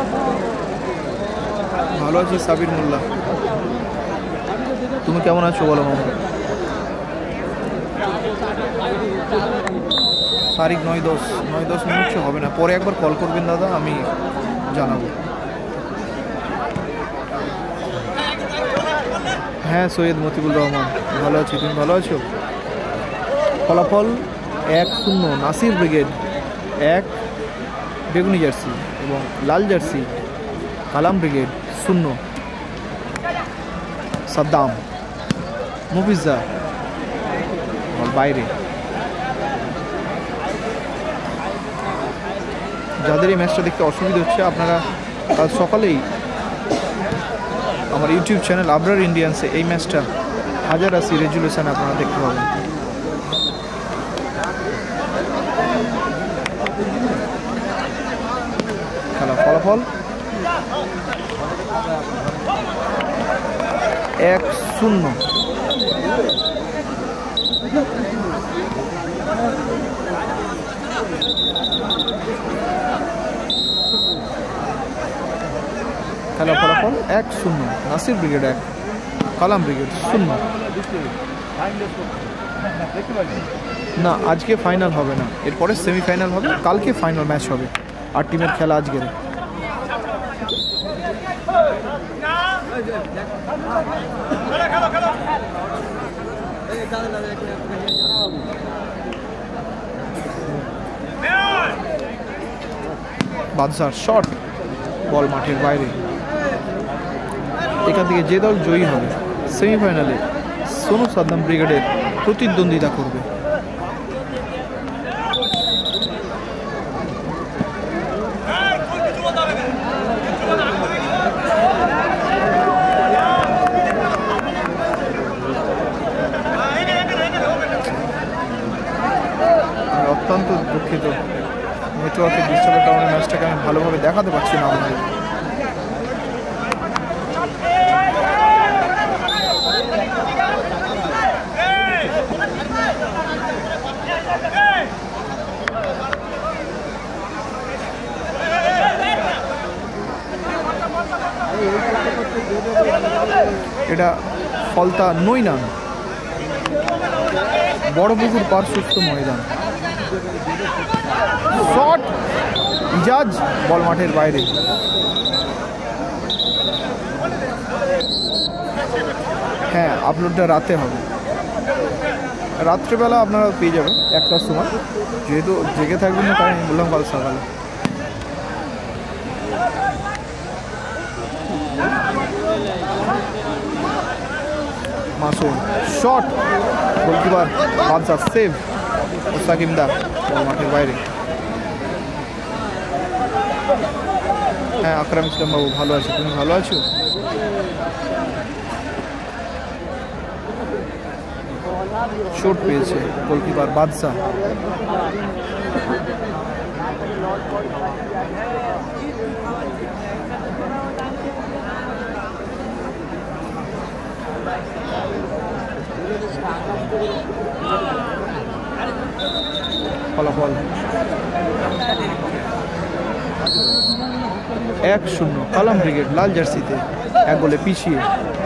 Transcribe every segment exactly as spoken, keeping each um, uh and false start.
ভালো আছি সাবির মোল্লা, তুমি কেমন আছো বলো মামা? তারিখ নয় দশ নয় দশ মনে হচ্ছে হবে না, পরে একবার কল করবেন দাদা, আমি জানাবো। হ্যাঁ সৈয়দ মতিবুল রহমান, ভালো আছি, তুমি ভালো আছো? ফলাফল এক শূন্য নাসির ব্রিগেড এক, বেগুনি জার্সি এবং লাল জার্সি কালাম ব্রিগেড শূন্য। সাদ্দাম মুফিজা বাইরে। যাদের এই ম্যাচটা দেখতে অসুবিধা হচ্ছে, আপনারা কাল সকালেই আমার ইউটিউব চ্যানেল আবরার ইন্ডিয়ান্সে এই ম্যাচটা হাজার আশি রেজুলেশন আপনারা দেখতে পাবেন। খেলা ফলাফল এক শূন্য। খেলা ফলাফল এক শূন্য, নাসির ব্রিগেড এক, কালাম ব্রিগেড শূন্য। না আজকে ফাইনাল হবে না, এরপরে সেমিফাইনাল হবে, কালকে ফাইনাল ম্যাচ হবে। আর টিমের খেলা আজকের। বাদশার শট, বল মাঠের বাইরে। এখান থেকে যে দল জয়ী হবে সেমিফাইনালে সোনু সাদ্দাম ব্রিগেডের প্রতিদ্বন্দ্বিতা করবে। অত্যন্ত দুঃখিত, নেটওয়ার্কের ডিস্টার্বের কারণে ম্যাচটাকে আমি ভালোভাবে দেখাতে পারছি না আমাদের। এটা ফলতা নৈনান, বড় পুকুর পার্শ্বস্থ ময়দান। শট ইজাজ, বল মাঠের বাইরে। হ্যাঁ আপলোডটা রাতে হবে, রাত্রেবেলা আপনারা পেয়ে যাবেন একটার সময়, যেহেতু জেগে থাকবেন না তাই আমি বললাম কাল সকালে। Masum shot, goalkeeper Badsha save, সাকিমদা বল মাঠের বাইরে। হ্যাঁ আকরাম ইসলাম বাবু ভালো আছে, তুমি ভালো আছো? শট পেয়েছে গোলকিপার বাদশা। ফলাফল এক শূন্য, কালাম ব্রিগেড লাল জার্সিতে এক গোলে পিছিয়ে।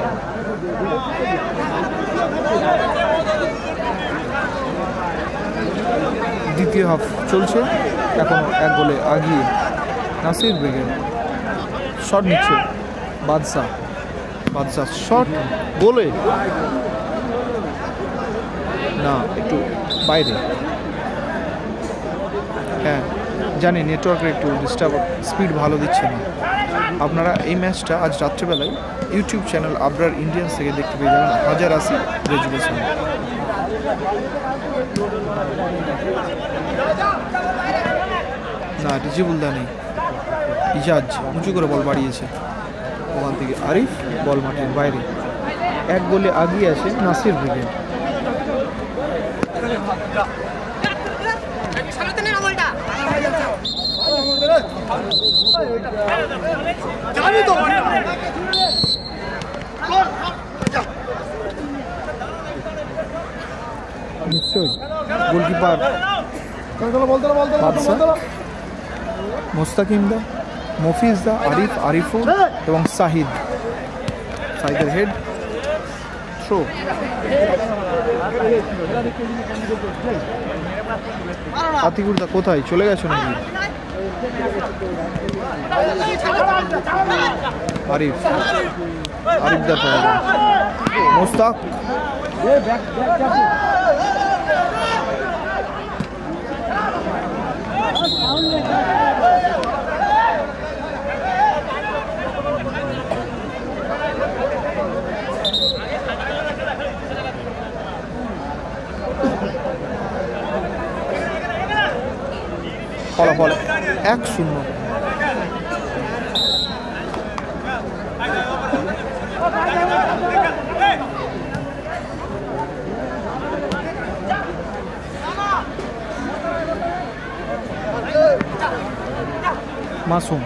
দ্বিতীয় হাফ চলছে, এখনো এক গোলে আগিয়ে নাসির ব্রিগেড। শট নিচ্ছে বাদশা, বাদশা শট গোলে না, একটু বাইরে। হ্যাঁ জানি নেটওয়ার্কের একটু ডিস্টার্ব, স্পিড ভালো দিচ্ছে না। আপনারা এই ম্যাচটা আজ রাত্রেবেলায় ইউটিউব চ্যানেল আবরার ইন্ডিয়ান্স থেকে দেখতে পেয়ে যাবেন হাজার আশি রেজুলেশন। না রিজিবুলদা নেই, ইজাজ উঁচু করে বল বাড়িয়েছে, ওখান থেকে আরিফ বল মাঠের বাইরে। এক গোলে আগিয়ে আছে নাসির ব্রিগেড। নিশ্চয়ই গোলকিপার বাদশা, মোস্তাকিমদা মফিজদা, আরিফ, আরিফুল এবং সাহিদ। সাহিদের head throw. আতিকুরদা কোথায় চলে গেছো নাকি? আরিফ, আরিফদা মোস্তাক, ফলাফল এক শূন্য। মাসুম,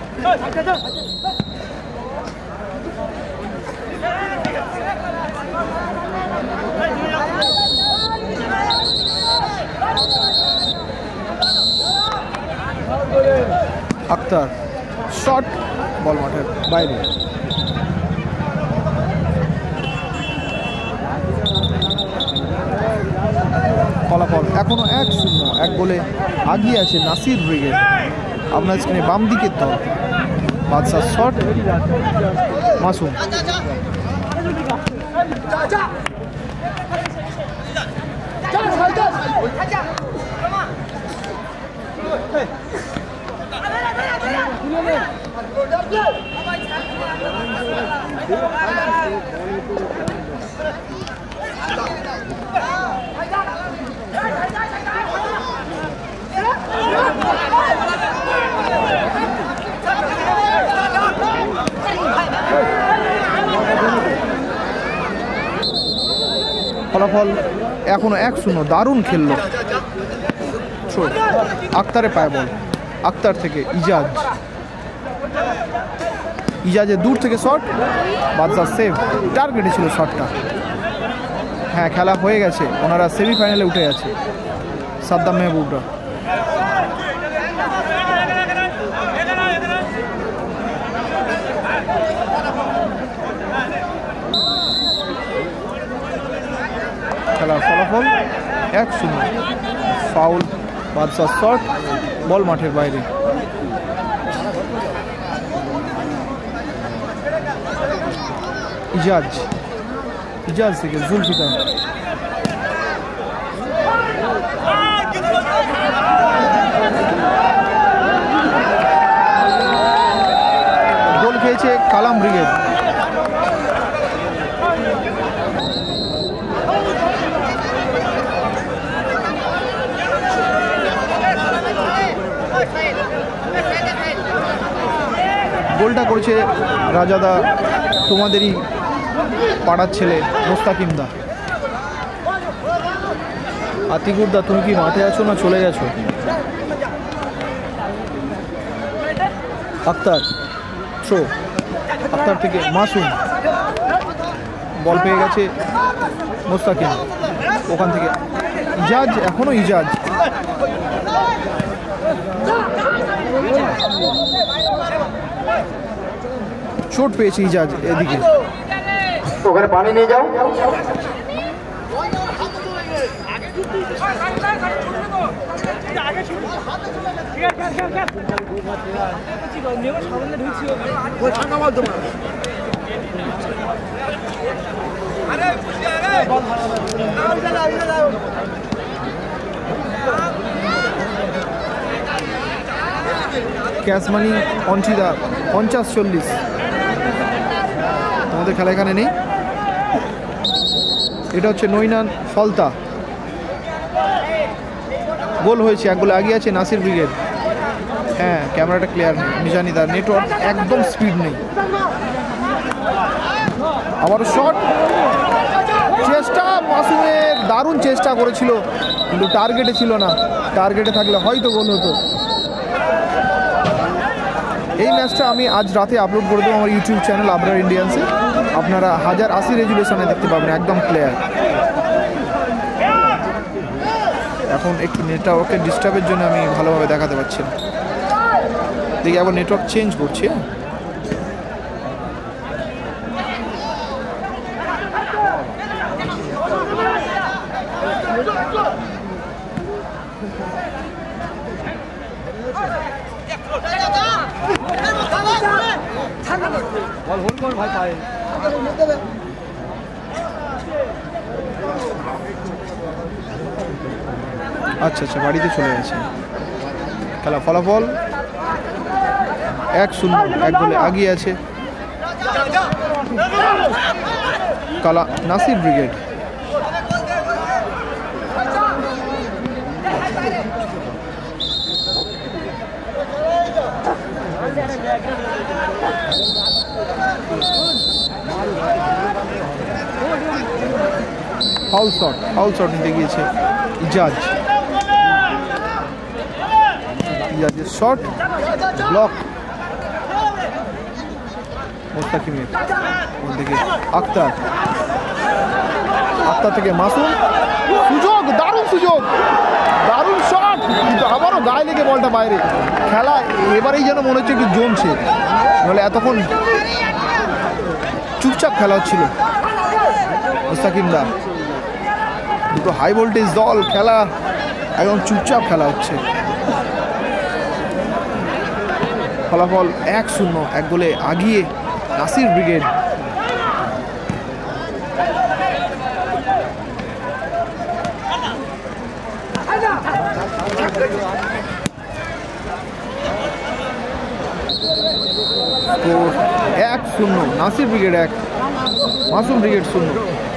আক্তার, শট, বল মাঠের বাইরে। ফলাফল এখনো এক শূন্য। এক গোলে আগিয়ে আছে নাসির ব্রিগেড। আপনার স্ক্রিনে বাম দিকের দল। বাদশাহ শট, মাসুম, ফলাফল এখনো এক শূন্য। দারুণ খেললো। আক্তারে পায় বল। আক্তার থেকে ইজাজ, ইজাজের দূর থেকে শট, বাদশাহ সেভ। টার্গেটে ছিল শটটা। হ্যাঁ, খেলা হয়ে গেছে। ওনারা সেমিফাইনালে উঠে গেছে সাদ্দাম মেহবুবরা। খেলার ফলাফল এক শূন্য। ফাউল, বাদশাহ শট, বল মাঠের বাইরে। ইজাজ, ইজাজ থেকে জুলফিকার, গোল খেয়েছে কালাম ব্রিগেড। গোলটা করেছে রাজাদা, তোমাদেরই পাড়ার ছেলে মোস্তাকিমদা। আতিকুরদা, তুমি কি মাঠে আছো না চলে গেছো? আক্তার থ্রো। আক্তার থেকে মাসুম, বল পেয়ে গেছে মোস্তাকিম। ওখান থেকে ইজাজ, এখনো ইজাজ। চোট পেয়েছে ইজাজ। এদিকে ওখানে পানি নিয়ে যাও। ক্যাশ মানি অঞ্চিদা পঞ্চাশ চল্লিশ। আমাদের খেলা এখানে নেই। এটা হচ্ছে নৈনান ফলতা। গোল হয়েছে, এক গোলে এগিয়ে আছে নাসির ব্রিগেড। হ্যাঁ, ক্যামেরাটা ক্লিয়ার নেই, আমি জানি। তার নেটওয়ার্ক একদম স্পিড নেই। আবারও শট, চেষ্টা মাসুমের, দারুণ চেষ্টা করেছিল কিন্তু টার্গেটে ছিল না। টার্গেটে থাকলে হয়তো গোল হতো। এই ম্যাচটা আমি আজ রাতে আপলোড করে দেবো আমার ইউটিউব চ্যানেল আবরার ইন্ডিয়ান্সে। আপনারা হাজার আশি রেজুলেশনে দেখতে পাবেন, একদম ক্লিয়ার। এখন একটু নেটওয়ার্কের ডিস্টার্বের জন্য আমি ভালোভাবে দেখাতে পারছি না। দেখি আবার নেটওয়ার্ক চেঞ্জ করছে। আচ্ছা আচ্ছা বাড়িতে চলে গেছে। খেলা ফলাফল এক শূন্য, এক গোলে এগিয়ে আছে কালা Nasir brigade. Foul shot, foul shot নিতে গিয়েছে ইজাজ। ইজাজের শট ব্লক মোস্তাকিমের, ওদিকে আক্তার, আক্তার থেকে মাসুম, সুযোগ, দারুণ সুযোগ, দারুণ শট, কিন্তু আবারও গায়ে লেগে বলটা বাইরে। খেলা এবারেই যেন মনে হচ্ছে একটু জমছে, নাহলে এতক্ষণ চুপচাপ খেলা হচ্ছিল। মোস্তাকিমদা দুটো হাই ভোল্টেজ দল, খেলা একদম চুপচাপ খেলা হচ্ছে। ফলাফল এক শূন্য, এক গোলে আগিয়ে নাসির ব্রিগেড। এক শূন্য, নাসির ব্রিগেড এক, মাসুম ব্রিগেড শূন্য।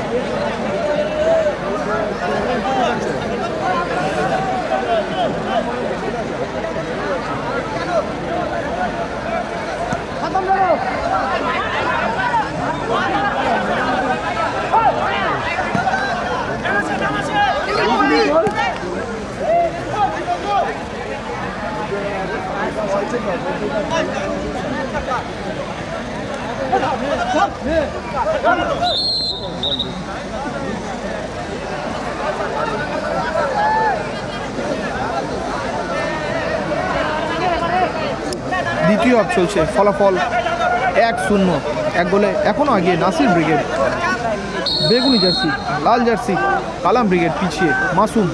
দ্বিতীয় হাফ চলছে, ফলাফল এক শূন্য, এক গোলে এখনো আগে নাসির ব্রিগেড। বেগুনি জার্সি, লাল জার্সি কালাম ব্রিগেড পিছিয়ে। মাসুম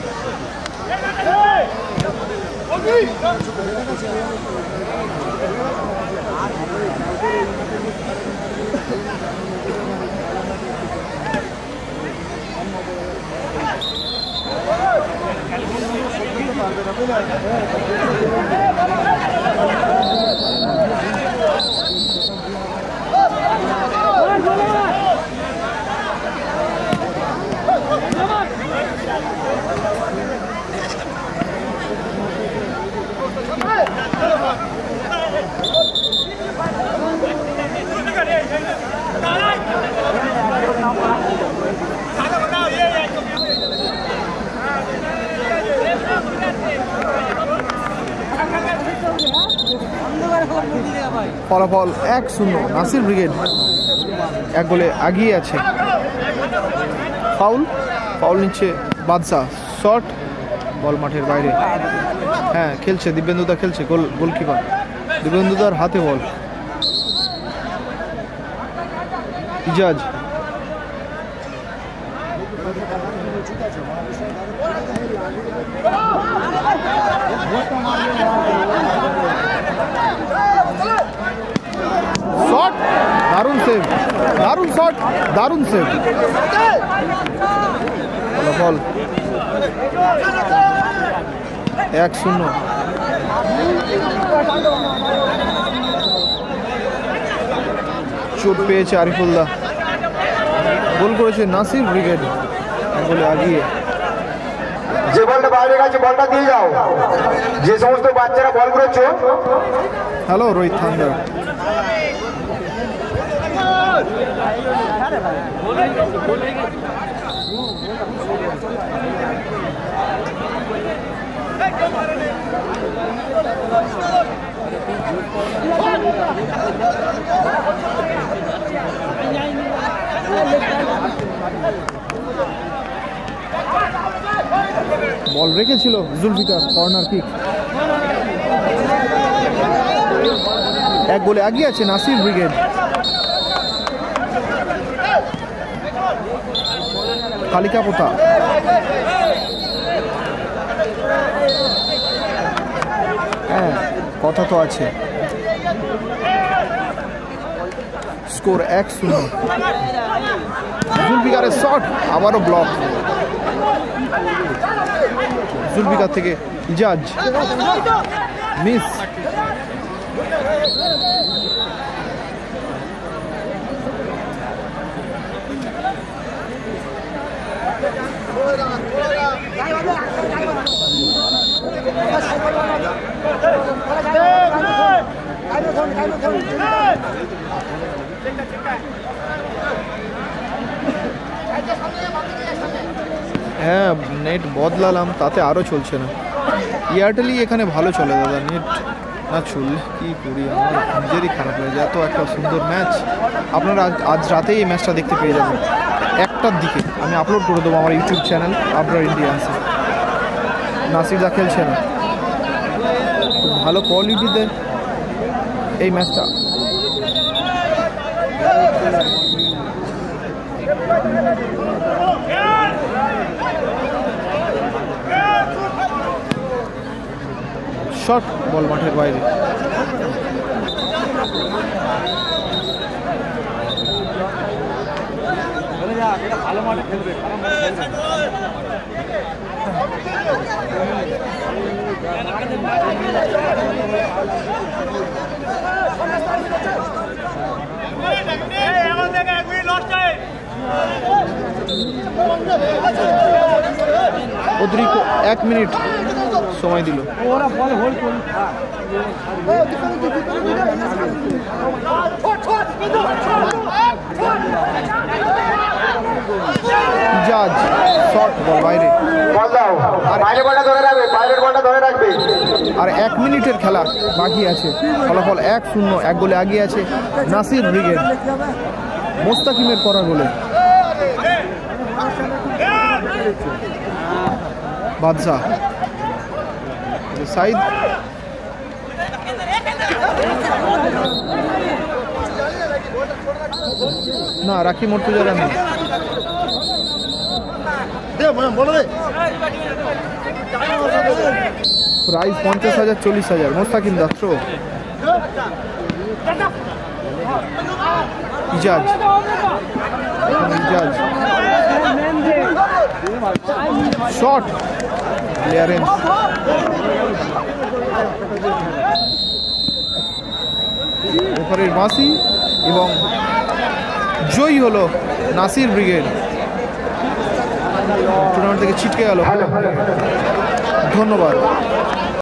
ফলাফল এক শূন্য, নাসির ব্রিগেড এক গোলে এগিয়ে আছে। ফাউল, ফাউল নিচ্ছে বাদশাহ, শট, বল মাঠের বাইরে। হ্যাঁ খেলছে দিব্যেন্দুদা, খেলছে গোল, গোলকিপার দিব্যেন্দুদার হাতে বল। ইজাজ শট, দারুণ সেভ, দারুণ শট, দারুণ সেভ। ফলাফল এক শূন্য। চোট পেয়েছে আরিফুল্লাহ, গোল করেছে নাসির ব্রিগেড গোলে আগিয়ে। যে বলটা বাইরে গেছে বলটা দিয়ে যাও, যে সমস্ত বাচ্চারা বল করেছো। Hello Rohit thunder. বল রেখেছিল জুলফিকার, কর্নার কিক। এক গোলে এগিয়ে আছে নাসির ব্রিগেড। কালিকাপোতা হ্যাঁ কথা তো আছে। স্কোর এক শূন্য। জুলফিকারের শট, আবারও ব্লক। জুলফিকার থেকে ইজাজ মিস। হ্যাঁ নেট বদলালাম, তাতে আরও চলছে না। এয়ারটেলই এখানে ভালো চলে দাদা, নেট না চললে কী করি, আমার নিজেরই খারাপ লাগে। এত একটা সুন্দর ম্যাচ, আপনারা আজ রাতেই এই ম্যাচটা দেখতে পেয়ে যাবেন একটার দিকে। আমি আপলোড করে দেবো আমার ইউটিউব চ্যানেল আবরার ইন্ডিয়ান্সে। নাসিরদা খেলছে না, খুব ভালো কোয়ালিটিতে এই ম্যাচটা। শট, বল মাঠের বাইরে। ভালো মাঠে খেলবে। অতিরিক্ত এক মিনিট সময় দিল। জাজ শট, বল বাইরে। আর এক মিনিটের খেলা বাকি আছে। ফলাফল এক শূন্য। এক গোলে এগিয়ে আছে নাসির ব্রিগেড মোস্তাকিমের করা গোলে। বাদশা সাইদ না, রাখি মর্তুজারা নেই। প্রাইস পঞ্চাশ হাজার চল্লিশ হাজার। মোস্তাকিম দাত্র, ইজাজ ইজাজ শট, ক্লিয়ারেন্স। ওপারের মাসি এবং জয়ী হলো নাসির ব্রিগেড। টুর্নামেন্ট থেকে ছিটকে গেল। ধন্যবাদ।